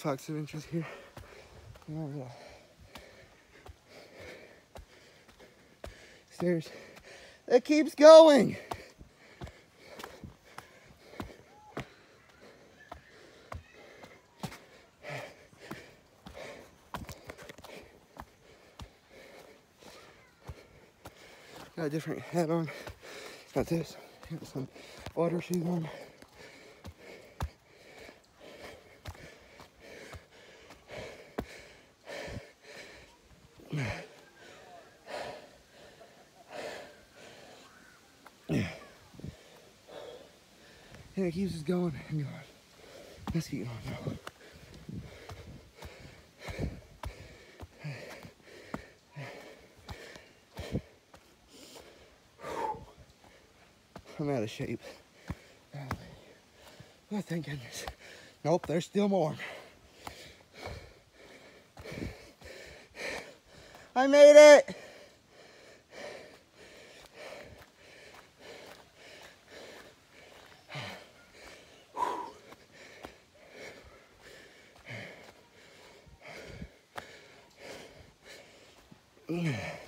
Fox Adventures here. Oh, yeah. Stairs. It keeps going. Got a different hat on. Got this. Got some water shoes on. And it keeps us going and going. Let's keep going now. I'm out of shape. Oh, thank goodness. Nope, there's still more. I made it! Yeah.